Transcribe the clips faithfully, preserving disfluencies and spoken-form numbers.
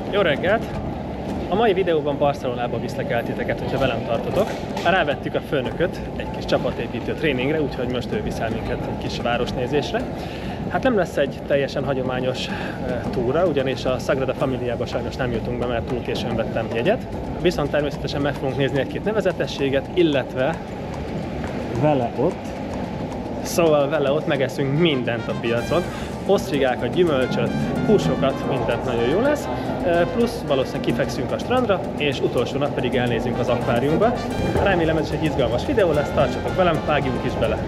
Jó reggelt! A mai videóban Barcelonába viszlek el titeket, hogyha velem tartotok. Rávettük a főnököt egy kis csapatépítő tréningre, úgyhogy most ő viszel minket egy kis városnézésre. Hát nem lesz egy teljesen hagyományos e, túra, ugyanis a Sagrada Familiába sajnos nem jutunk be, mert túl későn vettem jegyet. Viszont természetesen meg fogunk nézni egy-két nevezetességet, illetve vele ott, szóval vele ott megeszünk mindent a piacon. Osztrigákat, gyümölcsöt, húsokat, mindent nagyon jó lesz. Plusz valószínűleg kifekszünk a strandra, és utolsó nap pedig elnézünk az akváriumba. Remélem ez egy izgalmas videó lesz, tartsatok velem, vágjunk is bele!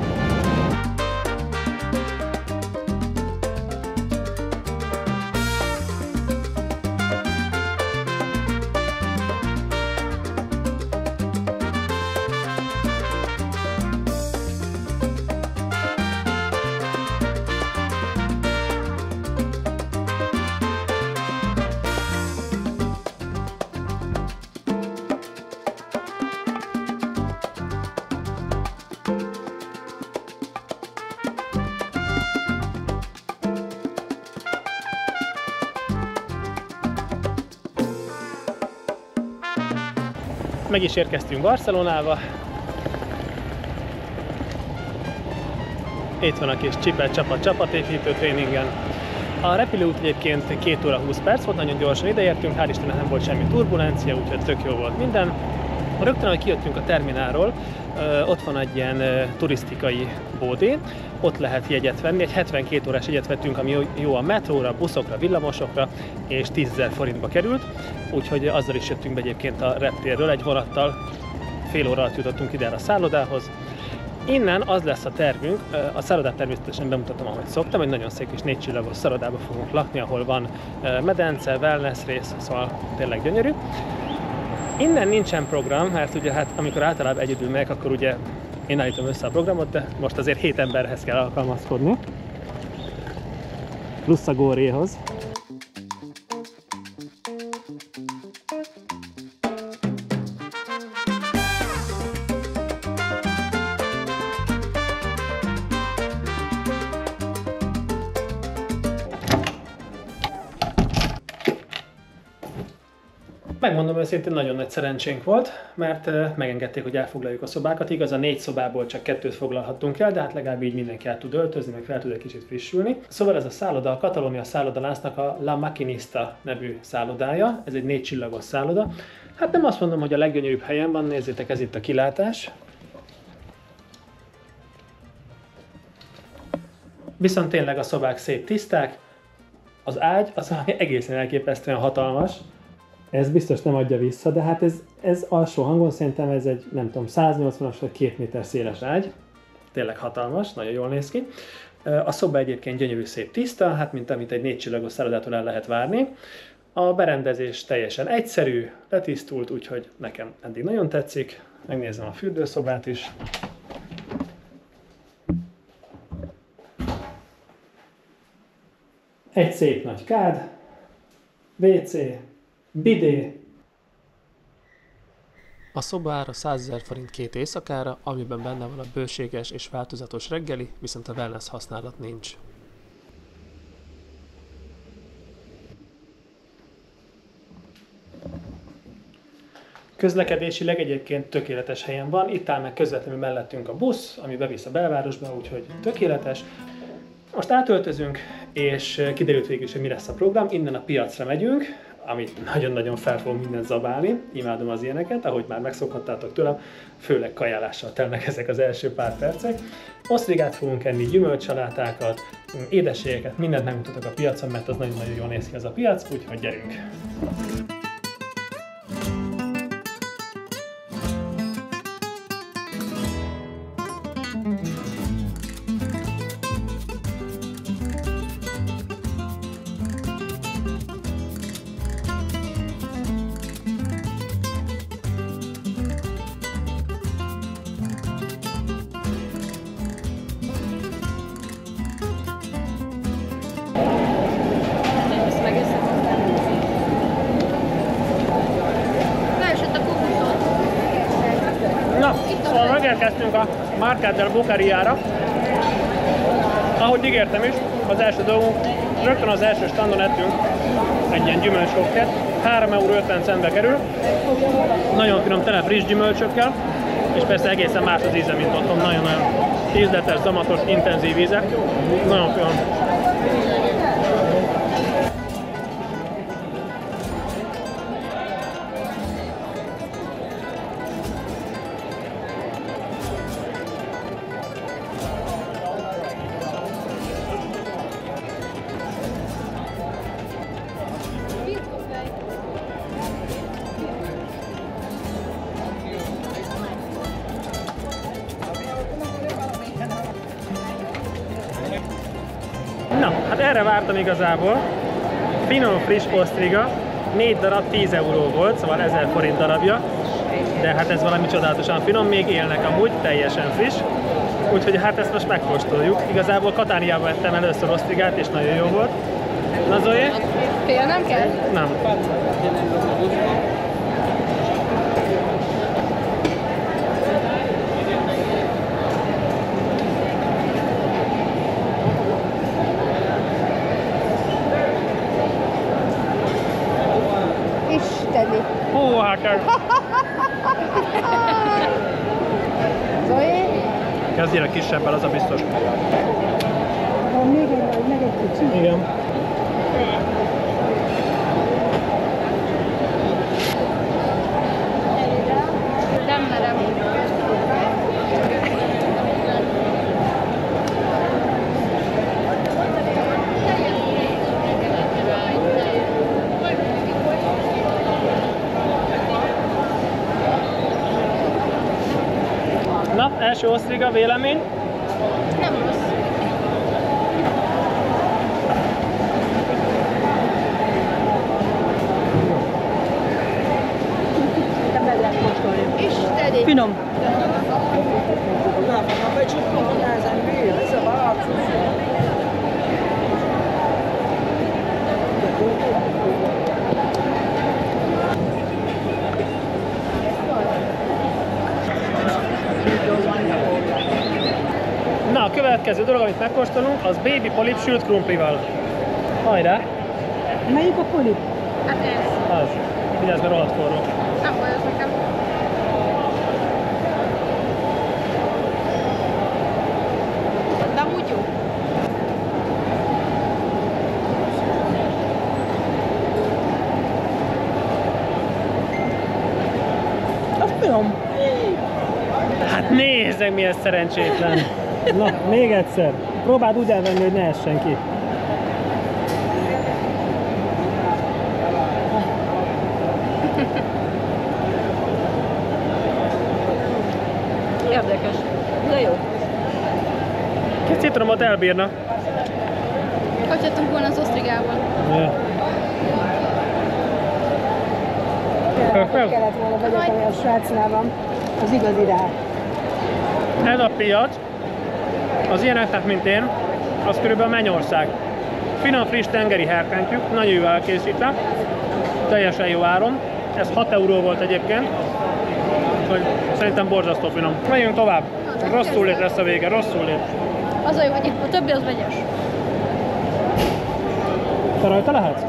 Meg is érkeztünk Barcelonába. Itt van a kis Csipet csapat csapatépítő tréningen. A repülőút egyébként két óra húsz perc volt, nagyon gyorsan ideértünk, hál' Istennek nem volt semmi turbulencia, úgyhogy tök jó volt minden. Rögtön, ahogy kijöttünk a terminálról, ott van egy ilyen turisztikai bódé, ott lehet jegyet venni, egy hetvenkét órás jegyet vettünk, ami jó a metróra, buszokra, villamosokra, és tízezer forintba került, úgyhogy azzal is jöttünk be egyébként a reptérről, egy vonattal fél óra alatt jutottunk ide a szállodához. Innen az lesz a tervünk, a szállodát természetesen bemutatom, ahogy szoktam, egy nagyon szép kis négy csillagos szállodába fogunk lakni, ahol van medence, wellness rész, szóval tényleg gyönyörű. Innen nincsen program, mert ugye hát amikor általában egyedül megyek, akkor ugye én állítom össze a programot, de most azért hét emberhez kell alkalmazkodni. Plusz a góréhoz. Megmondom őszintén, nagyon nagy szerencsénk volt, mert megengedték, hogy elfoglaljuk a szobákat. Igaz, a négy szobából csak kettőt foglalhattunk el, de hát legalább így mindenki át tud öltözni, meg fel tud egy kicsit frissülni. Szóval ez a szálloda, a Katalónia szállodalásznak a La Maquinista nevű szállodája. Ez egy négy csillagos szálloda. Hát nem azt mondom, hogy a leggyönyörűbb helyen van, nézzétek, ez itt a kilátás. Viszont tényleg a szobák szép tiszták, az ágy az egészen elképesztően hatalmas. Ez biztos nem adja vissza, de hát ez, ez alsó hangon szerintem ez egy, nem tudom, száznyolcvanas vagy két méter széles ágy. Tényleg hatalmas, nagyon jól néz ki. A szoba egyébként gyönyörű, szép, tiszta, hát mint amit egy négy csillagos szállodától el lehet várni. A berendezés teljesen egyszerű, letisztult, úgyhogy nekem eddig nagyon tetszik. Megnézem a fürdőszobát is. Egy szép nagy kád, vé cé, bidé. A szoba ára százezer forint két éjszakára, amiben benne van a bőséges és változatos reggeli, viszont a wellness használat nincs. Közlekedésileg egyébként tökéletes helyen van, itt áll meg közvetlenül mellettünk a busz, ami bevisz a belvárosba, úgyhogy tökéletes. Most átöltözünk, és kiderült végül is, hogy mi lesz a program. Innen a piacra megyünk, amit nagyon-nagyon fel fogom mindent zabálni. Imádom az ilyeneket, ahogy már megszokhattátok tőlem, főleg kajálással telnek ezek az első pár percek. Osztrigát fogunk enni, gyümölcsalátákat, édességeket, mindent megmutatok a piacon, mert az nagyon-nagyon jól néz ki ez a piac, úgyhogy gyerünk! Szóval megérkeztünk a Mercat del Bucariára. Ahogy ígértem is, az első dolgunk, rögtön az első standon ettünk egy ilyen gyümölcskokket. három euró ötven centbe kerül. Nagyon finom, tele friss gyümölcsökkel, és persze egészen más az íze, mint otthon. Nagyon-nagyon ízletes, zamatos, intenzív íze. Nagyon finom. Na, hát erre vártam igazából. Finom friss osztriga, négy darab tíz euró volt, szóval ezer forint darabja. De hát ez valami csodálatosan finom, még élnek amúgy, teljesen friss. Úgyhogy hát ezt most megkóstoljuk. Igazából Katániában ettem először osztrigát, és nagyon jó volt. Na Zoé? Fél nem kell? Nem. Isteni! Hú, hát kell. Zoé? Kezdjél kisebbel, az a biztos. Van még egy nagy, meg egy kicsi. Igen. Nem merem. Na, első osztriga, vélemény? Nem rossz. De meg lehet kóstolni. Isteni! Finom. Na, a következő dolog, amit megkóstolunk, az baby polip sült krumplival. Hajrá! Melyik a polip? Hát ez. Az. Vigyázz, mert rohadt forró. Nem baj, ez nekem. De amúgy jó. Az finom. Hát nézd meg, milyen szerencsétlen! Na, még egyszer. Próbáld úgy elvenni, hogy ne essen ki. Érdekes. De jó. Két citromot elbírna. Hagyhatunk volna az osztrigában. Ja. Kellett volna vagyok, ami a Svájcnál van. Az igazi rá. Ez a piac, az ilyeneknek, mint én, az körülbelül Mennyország. Finom, friss tengeri herkentjük, nagyon jó elkészítve, teljesen jó áron. Ez hat euró volt egyébként, hogy szerintem borzasztó finom. Megyünk tovább. Rosszul lét lesz a vége, rosszul lét. Az a jó, hogy itt a többi az vegyes. Te rajta lehetsz?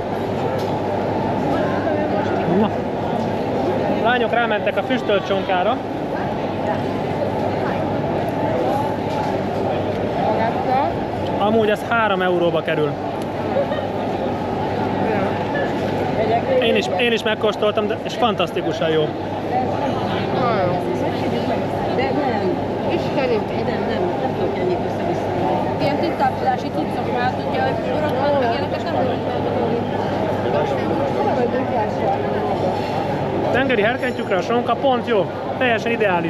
Na. Lányok rámentek a füstölt csonkára. Amúgy ez három euróba kerül. Én is, én is megkóstoltam, de, és fantasztikusan jó. De nem. Isteni! Nem, nem. Nem tudok ennyit össze-vissza. Ilyen tisztálkodási cuccok már tudja, hogy sorokat meg ilyeneket nem tudjuk. Tengeri herkentjükre a sonka pont jó, teljesen ideális.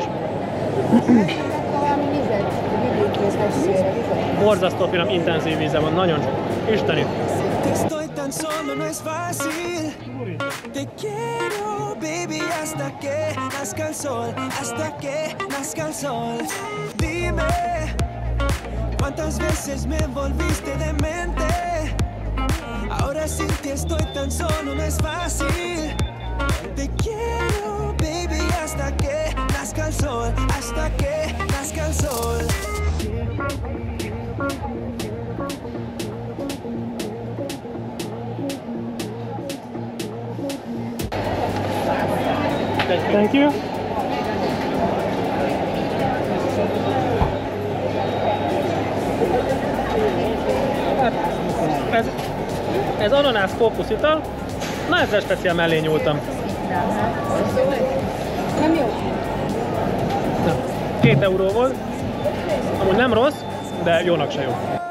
Borzasztó finom, intenzív íze van, nagyon isteni. Estoy tan solo, no es fácil. Te quiero, baby, hasta que nazca el sol, hasta que nazca el sol. Dime, ¿cuántas veces me volviste demente? Ahora sin ti estoy tan solo, no es fácil. Te quiero, baby, hasta que nazca el sol, hasta que nazca el sol. Thank you. Ez, ez ananász kókuszital. Na ezzel speciál mellé nyúltam. Nem jó. Na, két euró volt. Amúgy nem rossz, de jónak se jó.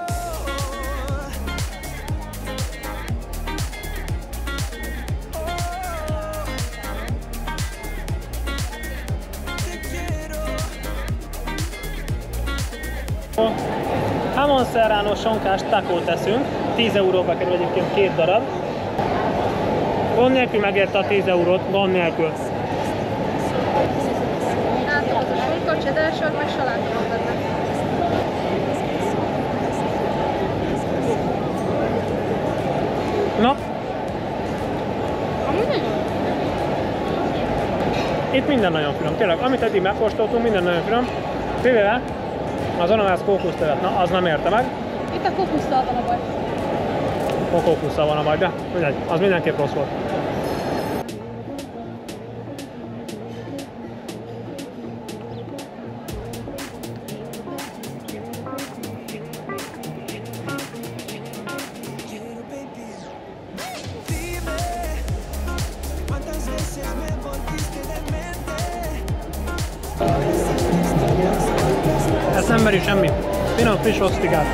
Jamón serrano sonkás takót teszünk, tíz euróba kerül egyébként két darab. Gond nélkül megérte a tíz eurót, gond nélkül. Látom az a sonka, csedársag, meg saláta van benne. Na, Ami nagyon. itt minden nagyon finom. Tényleg, amit eddig megkóstoltunk, minden nagyon finom. Tévével az ananász kókusztelet, na az nem érte meg. Itt a kókusztal van a baj. A kókusszal van a baj, de mindegy, az mindenképp rossz volt. Ez nem meri semmi. Finom, friss osztigát.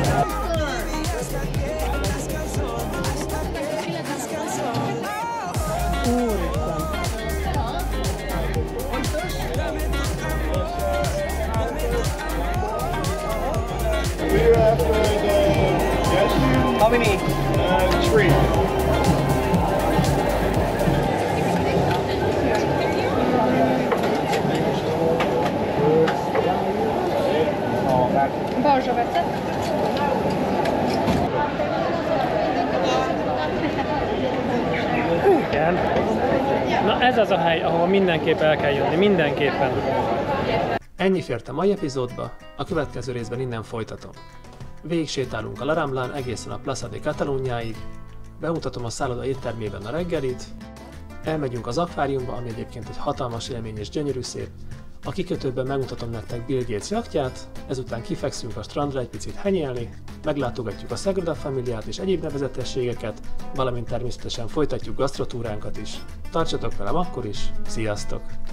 How many? Uh, three. Balzsa vetett. Igen. Na ez az a hely, ahol mindenképp el kell jönni, mindenképpen. Ennyi fért a mai epizódba, a következő részben innen folytatom. Végig sétálunk a La Ramblán egészen a Plaza de Catalunyáig, bemutatom a szálloda éttermében a reggelit, elmegyünk az akváriumba, ami egyébként egy hatalmas élmény és gyönyörű szép, a kikötőben megmutatom nektek Bill Gates jachtját, ezután kifekszünk a strandra egy picit henyelni, meglátogatjuk a Sagrada Familiát és egyéb nevezetességeket, valamint természetesen folytatjuk gasztrotúránkat is. Tartsatok velem akkor is, sziasztok!